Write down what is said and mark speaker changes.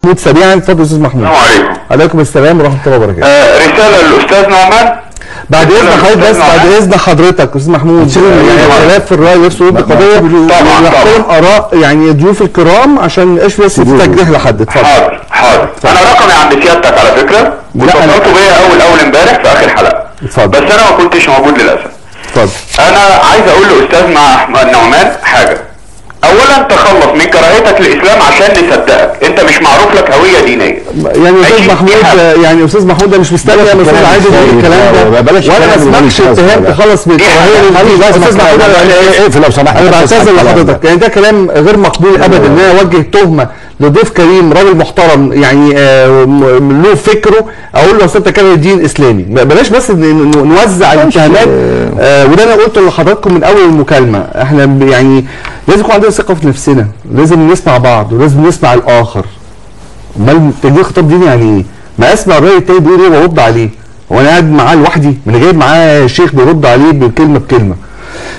Speaker 1: سريعا اتفضل استاذ محمود.
Speaker 2: السلام عليكم.
Speaker 1: عليكم السلام ورحمه الله وبركاته.
Speaker 2: رساله للاستاذ نعمان.
Speaker 1: بعد اذن حضرتك بس بعد اذن حضرتك استاذ محمود، يعني خلاف في الراي يرسل القضيه ونحترم اراء يعني ضيوف الكرام عشان ما يبقاش في تجريح لحد. اتفضل.
Speaker 2: حاضر. انا رقمي عند سيادتك على فكره، واتصلتوا بيا اول امبارح في اخر حلقه.
Speaker 1: اتفضل.
Speaker 2: بس انا ما كنتش موجود للاسف.
Speaker 1: اتفضل.
Speaker 2: انا عايز اقول لاستاذ نعمان حاجه. اولا تخلص من كراهيتك للاسلام عشان نصدقك، انت مش معروف لك هويه دينيه.
Speaker 1: يعني استاذ محمود يعني استاذ محمود ده مش مستني يا استاذ عادل يقول الكلام ده، وانا ما اسمعش اتهام تخلص من الكراهيه. استاذ محمود اقفل لو سمحت، انا بعتذر لحضرتك، يعني ده كلام غير مقبول ابدا ان انا اوجه تهمه لضيف كريم راجل محترم يعني له فكره، اقول له اصل انت كاره الدين الاسلامي. بلاش بس نوزع الاتهامات، وده انا قلته لحضراتكم من اول المكالمه. احنا يعني لازم يكون عندنا ثقه في نفسنا، لازم نسمع بعض ولازم نسمع الاخر. امال تجديد خطاب ديني يعني ايه؟ ما اسمع الراي التاني بيقول ايه وارد عليه. هو انا قاعد معاه لوحدي؟ ما انا جايب معاه شيخ بيرد عليه بكلمه بكلمه.